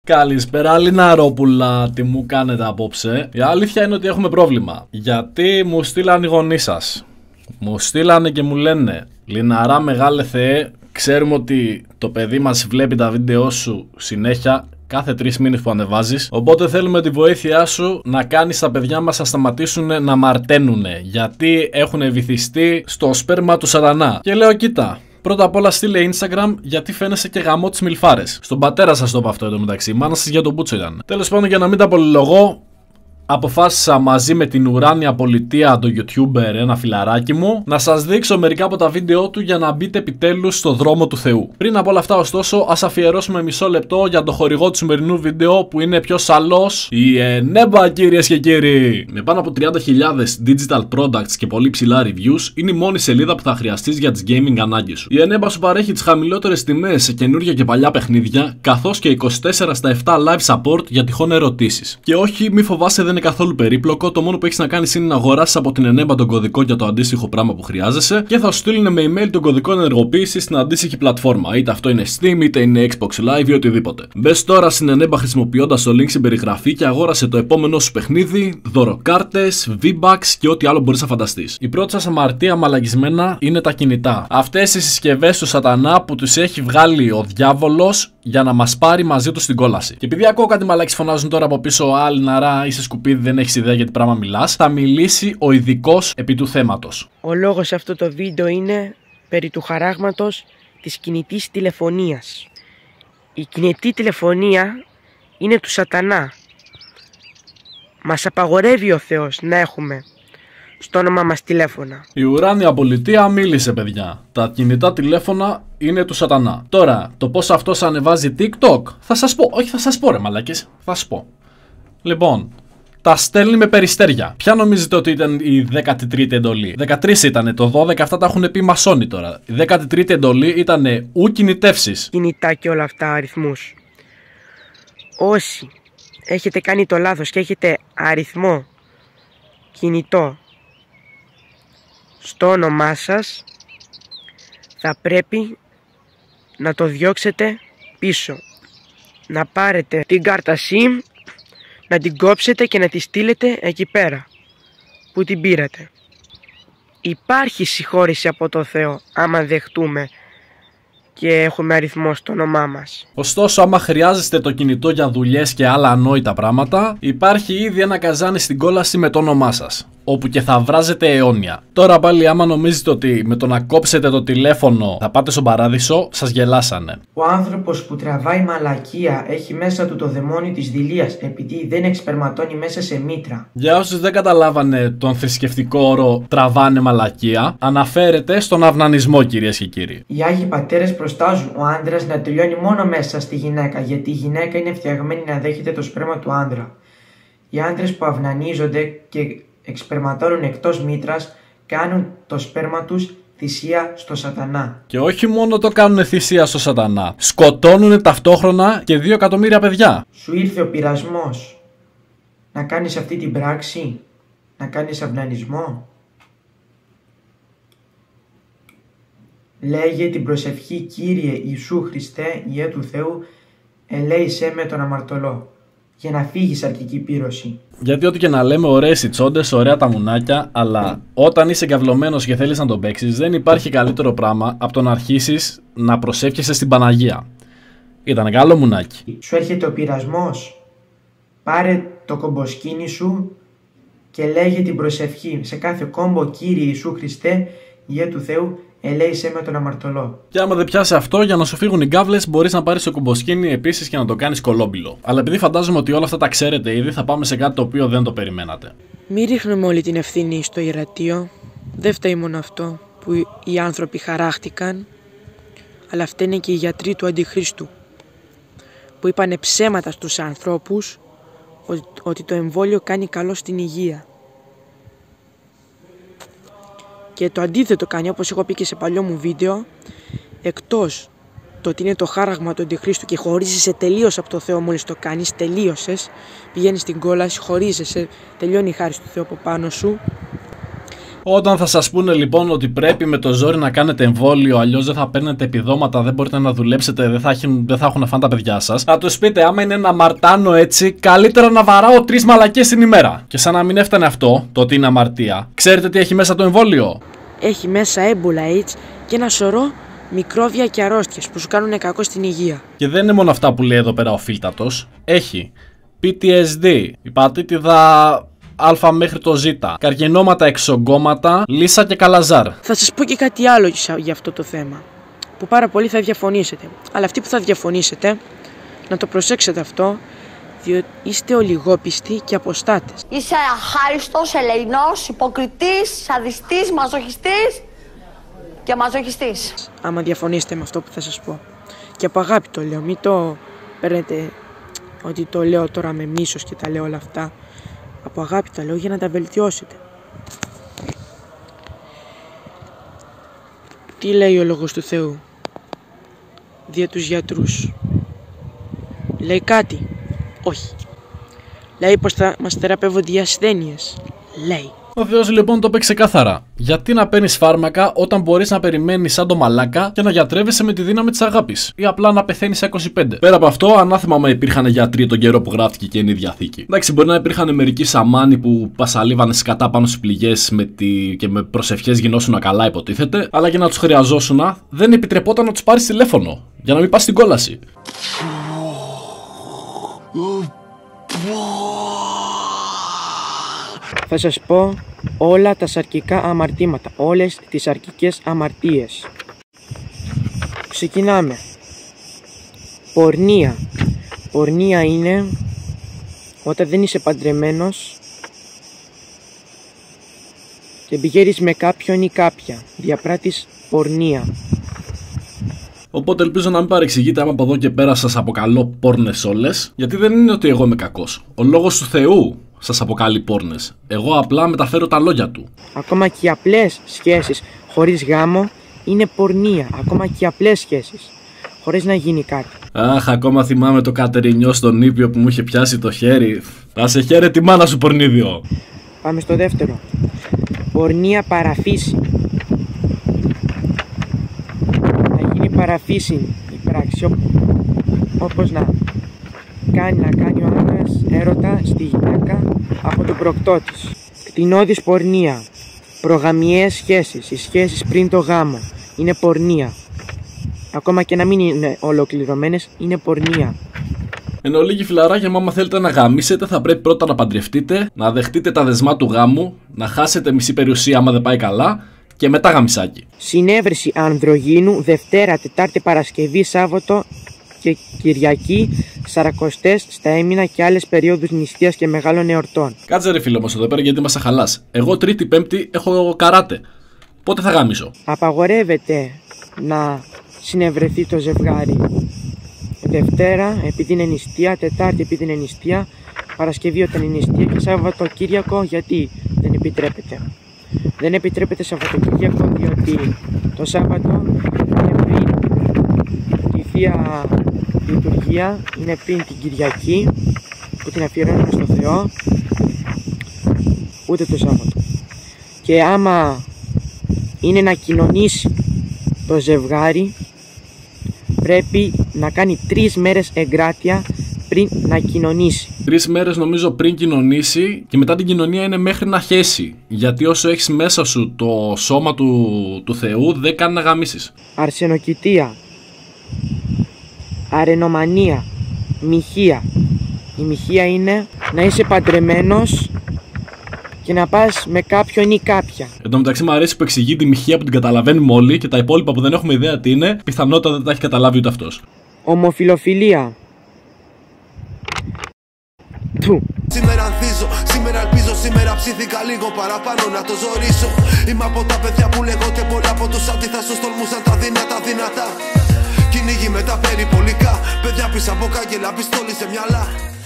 Καλησπέρα Λιναρόπουλα, τι μου κάνετε απόψε? Η αλήθεια είναι ότι έχουμε πρόβλημα. Γιατί μου στείλαν οι γονείς σας. Μου στείλανε και μου λένε: Λιναρά μεγάλε Θεέ, ξέρουμε ότι το παιδί μας βλέπει τα βίντεο σου συνέχεια, κάθε 3 μήνες που ανεβάζεις. Οπότε θέλουμε τη βοήθειά σου να κάνεις τα παιδιά μας να σταματήσουν να μαρταίνουνε. Γιατί έχουν βυθιστεί στο σπέρμα του σατανά. Και λέω: κοίτα. Πρώτα απ' όλα στείλε Instagram γιατί φαίνεσαι και γαμό τις μιλφάρες. Στον πατέρα σας το είπα αυτό εντωμεταξύ. Η μάνα σας για τον Μπούτσο ήταν. Τέλος πάντων, για να μην τα πολυλογώ, αποφάσισα μαζί με την ουράνια πολιτεία, το YouTuber, ένα φιλαράκι μου, να σας δείξω μερικά από τα βίντεο του για να μπείτε επιτέλους στο δρόμο του Θεού. Πριν από όλα αυτά, ωστόσο, ας αφιερώσουμε μισό λεπτό για το χορηγό του σημερινού βίντεο που είναι πιο σαλός, η Ενέμπα, κυρίες και κύριοι. Με πάνω από 30.000 digital products και πολύ ψηλά reviews, είναι η μόνη σελίδα που θα χρειαστείς για τις gaming ανάγκες σου. Η Ενέμπα σου παρέχει τις χαμηλότερες τιμές σε καινούργια και παλιά παιχνίδια, καθώς και 24/7 live support για τυχόν ερωτήσεις. Και όχι, μη φοβάσαι, δεν είναι καθόλου περίπλοκο. Το μόνο που έχεις να κάνεις είναι να αγοράσεις από την Ενέμπα τον κωδικό για το αντίστοιχο πράγμα που χρειάζεσαι και θα σου στείλουν με email τον κωδικό ενεργοποίησης στην αντίστοιχη πλατφόρμα. Είτε αυτό είναι Steam, είτε είναι Xbox Live ή οτιδήποτε. Μπες τώρα στην Ενέμπα χρησιμοποιώντας το link στην περιγραφή και αγόρασε το επόμενό σου παιχνίδι, δωροκάρτες, V-Bucks και ό,τι άλλο μπορείς να φανταστείς. Η πρώτη σας αμαρτία, μαλαγισμένα, είναι τα κινητά. Αυτές οι συσκευές του σατανά που τους έχει βγάλει ο διάβολος για να μας πάρει μαζί του στην κόλαση. Και επειδή ακούω κάτι μαλάκες φωνάζουν τώρα από πίσω: Άλλη ναρά, είσαι σκουπίδι, δεν έχεις ιδέα για τι πράγμα μιλάς, θα μιλήσει ο ειδικός επί του θέματος. Ο λόγος σε αυτό το βίντεο είναι περί του χαράγματος της κινητής τηλεφωνίας. Η κινητή τηλεφωνία είναι του σατανά. Μας απαγορεύει ο Θεός να έχουμε στο όνομά μας τηλέφωνα. Η ουράνια πολιτεία μίλησε, παιδιά. Τα κινητά τηλέφωνα είναι του σατανά. Τώρα, το πώς αυτός ανεβάζει TikTok, θα σας πω. Όχι, θα σας πω, ρε μαλάκες. Θα σας πω. Λοιπόν, τα στέλνει με περιστέρια. Ποια νομίζετε ότι ήταν η 13η εντολή? 13 ήταν, το 12 αυτά τα έχουν πει μασόνοι τώρα. Η 13η εντολή ήταν ου κινητεύσεις. Κινητά και όλα αυτά αριθμούς. Όσοι έχετε κάνει το λάθος και έχετε αριθμό κινητό στο όνομά σας, θα πρέπει να το διώξετε πίσω. Να πάρετε την κάρτα SIM, να την κόψετε και να τη στείλετε εκεί πέρα που την πήρατε. Υπάρχει συγχώρεση από το Θεό άμα δεχτούμε και έχουμε αριθμό στο όνομά μας. Ωστόσο, άμα χρειάζεστε το κινητό για δουλειές και άλλα ανόητα πράγματα, υπάρχει ήδη ένα καζάνι στην κόλαση με το όνομά σας, όπου και θα βράζετε αιώνια. Τώρα πάλι, άμα νομίζετε ότι με το να κόψετε το τηλέφωνο θα πάτε στον παράδεισο, σας γελάσανε. Ο άνθρωπος που τραβάει μαλακία έχει μέσα του το δαιμόνι της δειλίας, επειδή δεν εξπερματώνει μέσα σε μήτρα. Για όσους δεν καταλάβανε τον θρησκευτικό όρο τραβάνε μαλακία, αναφέρεται στον αυνανισμό, κυρίες και κύριοι. Οι Άγιοι Πατέρες προστάζουν ο άντρας να τελειώνει μόνο μέσα στη γυναίκα, γιατί η γυναίκα είναι φτιαγμένη να δέχεται το σπέρμα του άντρα. Οι άντρες που αυνανίζονται και εξπερματώνουν εκτός μήτρας κάνουν το σπέρμα τους θυσία στο σατανά. Και όχι μόνο το κάνουν θυσία στο σατανά, σκοτώνουν ταυτόχρονα και 2 εκατομμύρια παιδιά. Σου ήρθε ο πειρασμός να κάνεις αυτή την πράξη, να κάνεις αυνανισμό? Λέγε την προσευχή: Κύριε Ιησού Χριστέ, Υιέ του Θεού, ελέησέ με τον αμαρτωλό, για να φύγεις αρκική πύρωση. Γιατί ό,τι και να λέμε, ωραίες οι τσόντες, ωραία τα μουνάκια, αλλά όταν είσαι εγκαυλωμένος και θέλεις να τον παίξεις, δεν υπάρχει καλύτερο πράγμα από το να αρχίσεις να προσεύχεσαι στην Παναγία. Ήταν καλό μουνάκι. Σου έρχεται ο πειρασμός, πάρε το κομποσκίνη σου και λέγε την προσευχή σε κάθε κόμπο: Κύριε Ιησού Χριστέ, Υιέ του Θεού, ελέησέ με τον αμαρτωλό. Και άμα δεν πιάσει αυτό, για να σου φύγουν οι γκάβλες, μπορείς να πάρεις το κομποσκίνη επίσης και να το κάνεις κολόμπιλο. Αλλά επειδή φαντάζομαι ότι όλα αυτά τα ξέρετε ήδη, θα πάμε σε κάτι το οποίο δεν το περιμένατε. Μην ρίχνουμε όλη την ευθύνη στο ιερατείο. Δεν φταίει μόνο αυτό που οι άνθρωποι χαράχτηκαν, αλλά φταίνε και οι γιατροί του Αντιχρίστου, που είπανε ψέματα στους ανθρώπους ότι το εμβόλιο κάνει καλό στην υγεία. Και το αντίθετο κάνει, όπως έχω πει και σε παλιό μου βίντεο. Εκτός το ότι είναι το χάραγμα του Αντιχρίστου και χωρίζεσαι τελείως από το Θεό μόλις το κάνεις, τελείωσες, πηγαίνεις στην κόλαση, χωρίζεσαι, τελειώνει η χάρη του Θεού από πάνω σου. Όταν θα σας πούνε λοιπόν ότι πρέπει με το ζόρι να κάνετε εμβόλιο, αλλιώς δεν θα παίρνετε επιδόματα, δεν μπορείτε να δουλέψετε, δεν θα έχουν φαν τα παιδιά σας, θα τους πείτε άμα είναι ένα αμαρτάνω έτσι, καλύτερα να βαράω 3 μαλακές την ημέρα. Και σαν να μην έφτανε αυτό, το ότι είναι αμαρτία, ξέρετε τι έχει μέσα το εμβόλιο? Έχει μέσα έμπολα AIDS και ένα σωρό μικρόβια και αρρώστιες που σου κάνουν κακό στην υγεία. Και δεν είναι μόνο αυτά που λέει εδώ πέρα ο φίλτατος. Έχει PTSD, υπατήτηδα Α μέχρι το Ζ, καρκινώματα, εξογκώματα, λύσα και καλαζάρ. Θα σας πω και κάτι άλλο για αυτό το θέμα, που πάρα πολλοί θα διαφωνήσετε. Αλλά αυτοί που θα διαφωνήσετε, να το προσέξετε αυτό, διότι είστε ολιγόπιστοι και αποστάτες. Είσαι αχάριστος, ελεηνός, υποκριτής, σαδιστής, μαζοχιστής και μαζοχιστής. Άμα διαφωνήσετε με αυτό που θα σας πω. Και από αγάπη το λέω, μην το παίρνετε ότι το λέω τώρα με μίσος και τα λέω όλα αυτά. Από αγάπη τα λέω για να τα βελτιώσετε. Τι λέει ο Λόγος του Θεού δια τους γιατρούς? Λέει κάτι? Όχι. Λέει πως θα μας θεραπεύονται οι ασθένειες? Λέει. Ο Θεός λοιπόν το είπε ξεκάθαρα. Γιατί να παίρνεις φάρμακα όταν μπορείς να περιμένεις σαν το μαλάκα και να γιατρεύεσαι με τη δύναμη της αγάπης? Ή απλά να πεθαίνεις στα 25. Πέρα από αυτό, ανάθεμα άμα υπήρχαν γιατροί τον καιρό που γράφτηκε και είναι η Διαθήκη. Εντάξει, μπορεί να υπήρχαν μερικοί σαμάνοι που πασαλίβανε σκατά πάνω στις πληγές και με προσευχές γινώσουν καλά, υποτίθεται. Αλλά για να τους χρειαζόσουν, δεν επιτρεπόταν να τους πάρεις τηλέφωνο. Για να μην πας στην κόλαση. Θα σας πω όλα τα σαρκικά αμαρτήματα, όλες τις σαρκικές αμαρτίες. Ξεκινάμε. Πορνεία. Πορνεία είναι όταν δεν είσαι παντρεμένος και πηγαίνεις με κάποιον ή κάποια. Διαπράττεις πορνεία. Οπότε ελπίζω να μην παρεξηγείτε άμα από εδώ και πέρα σας αποκαλώ πόρνες όλες, γιατί δεν είναι ότι εγώ είμαι κακός. Ο Λόγος του Θεού σας αποκαλεί πόρνες. Εγώ απλά μεταφέρω τα λόγια του. Ακόμα και οι απλές σχέσεις χωρίς γάμο είναι πορνεία. Ακόμα και οι απλές σχέσεις χωρίς να γίνει κάτι. Αχ, ακόμα θυμάμαι το κατερινιό στον Ήπιο που μου είχε πιάσει το χέρι. Θα σε χαίρε τη μάνα σου, πορνίδιο. Πάμε στο δεύτερο. Πορνεία παραφύση. Να γίνει παραφύση η πράξη, όπως να κάνει ο άντρας έρωτα στη γυναίκα από τον προκτό της. Κτηνώδης πορνεία. Προγαμιαίες σχέσεις. Οι σχέσεις πριν το γάμο είναι πορνεία. Ακόμα και να μην είναι ολοκληρωμένες, είναι πορνεία. Εν ολίγη φιλαράκια, άμα θέλετε να γαμίσετε, θα πρέπει πρώτα να παντρευτείτε, να δεχτείτε τα δεσμά του γάμου, να χάσετε μισή περιουσία άμα δεν πάει καλά και μετά γαμισάκι. Συνέβρεση ανδρογίνου Δευτέρα, Τετάρτη, Παρασκευή, Σάββατο και Κυριακή, Σαρακοστές στα έμεινα και άλλες περίοδους νηστείας και μεγάλων εορτών. Κάτσε ρε φίλο όμως εδώ πέρα γιατί μας αχαλάς. Εγώ Τρίτη, Πέμπτη έχω καράτε. Πότε θα γαμίσω? Απαγορεύεται να συνευρεθεί το ζευγάρι Δευτέρα επειδή είναι νηστεία, Τετάρτη επειδή είναι νηστεία, Παρασκευή όταν είναι νηστεία και Σαββατοκύριακο γιατί δεν επιτρέπεται. Δεν επιτρέπεται Σαββατοκύριακο διότι το Σάββατο είναι πριν τη Θεία Λειτουργία, είναι πριν την Κυριακή που την αφιερώνουμε στο Θεό, ούτε το Σάββατο. Και άμα είναι να κοινωνήσει το ζευγάρι πρέπει να κάνει 3 μέρες εγκράτεια πριν να κοινωνήσει. 3 μέρες νομίζω πριν κοινωνήσει και μετά την κοινωνία είναι μέχρι να χέσει. Γιατί όσο έχεις μέσα σου το σώμα του Θεού δεν κάνει να γαμίσεις. Αρσενοκητεία, αρενομανία, μοιχεία. Η μοιχεία είναι να είσαι παντρεμένος και να πας με κάποιον ή κάποια. Εν τω μεταξύ μου αρέσει που εξηγεί τη μοιχεία που την καταλαβαίνουμε όλοι και τα υπόλοιπα που δεν έχουμε ιδέα τι είναι, πιθανότατα δεν τα έχει καταλάβει ούτε αυτός. Ομοφιλοφιλία. Σήμερα ανθίζω, σήμερα ελπίζω, σήμερα ψήθηκα λίγο παραπάνω να το ζωρίσω. Είμαι από τα παιδιά που λέγω και πολλά από τους ότι θα σου τολμούσαν τα δυνατά. Κυνήγι με τα περιπολικά, παιδιά πίσω από κάγκελα, πιστόλι σε μυαλά.